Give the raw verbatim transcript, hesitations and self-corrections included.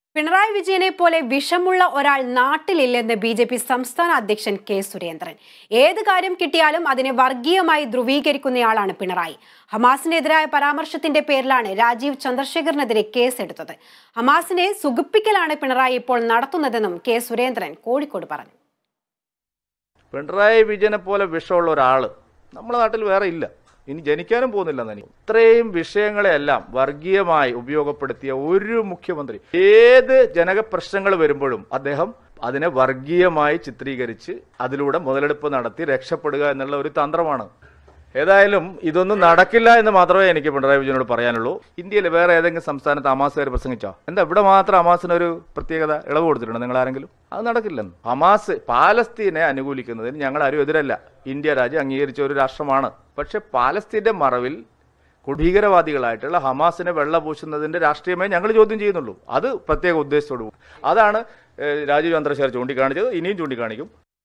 പിണറായി വിജയനെ പോലെ വിഷമുള്ള ഒരാൾ നാട്ടിലില്ലെന്ന് ബി ജെ പി സംസ്ഥാന അധ്യക്ഷൻ കെ സുരേന്ദ്രൻ. ഏത് കാര്യം കിട്ടിയാലും അതിനെ വർഗീയമായി ധ്രുവീകരിക്കുന്നയാളാണ് പിണറായി. ഹമാസിനെതിരായ പരാമർശത്തിന്റെ പേരിലാണ് രാജീവ് ചന്ദ്രശേഖറിനെതിരെ കേസെടുത്തത്. ഹമാസിനെ സുഖിപ്പിക്കലാണ് പിണറായി ഇപ്പോൾ നടത്തുന്നതെന്നും കെ സുരേന്ദ്രൻ കോഴിക്കോട് പറഞ്ഞു. പിണറായി വിജയനെ പോലെ വിഷമുള്ള ഒരാൾ നമ്മുടെ നാട്ടിൽ വേറെ ഇല്ല, ഇനി ജനിക്കാനും പോകുന്നില്ലെന്ന് എനിക്ക്. ഇത്രയും വിഷയങ്ങളെല്ലാം വർഗീയമായി ഉപയോഗപ്പെടുത്തിയ ഒരു മുഖ്യമന്ത്രി ഏത് ജനക പ്രശ്നങ്ങൾ വരുമ്പോഴും അദ്ദേഹം അതിനെ വർഗീയമായി ചിത്രീകരിച്ച് അതിലൂടെ മുതലെടുപ്പ് നടത്തി രക്ഷപ്പെടുക എന്നുള്ള ഒരു തന്ത്രമാണ്. ഏതായാലും ഇതൊന്നും നടക്കില്ല എന്ന് മാത്രമേ എനിക്ക് പിണറായി വിജയനോട് പറയാനുള്ളൂ. ഇന്ത്യയിൽ വേറെ ഏതെങ്കിലും സംസ്ഥാനത്ത് ഹമാസുകാർ പ്രസംഗിച്ചോ? എന്താ ഇവിടെ മാത്രം ഹമാസിനൊരു പ്രത്യേകത ഇളവ് കൊടുത്തിട്ടുണ്ട് നിങ്ങൾ ആരെങ്കിലും? അത് നടക്കില്ലെന്ന്. ഹമാസ് പാലസ്തീനെ അനുകൂലിക്കുന്നതിന് ഞങ്ങൾ ആരും എതിരല്ല. ഇന്ത്യ രാജ്യം അംഗീകരിച്ച ഒരു രാഷ്ട്രമാണ്. പക്ഷെ പാലസ്തീന്റെ മറവിൽ ഭീകരവാദികളായിട്ടുള്ള ഹമാസിനെ വെള്ളപൂശുന്നതിന്റെ രാഷ്ട്രീയമേ ഞങ്ങൾ ചോദ്യം ചെയ്യുന്നുള്ളൂ. അത് പ്രത്യേക ഉദ്ദേശത്തോടു. അതാണ് രാജീവ് ചന്ദ്രശേഖർ ചൂണ്ടിക്കാണിച്ചത്, ഇനിയും ചൂണ്ടിക്കാണിക്കും.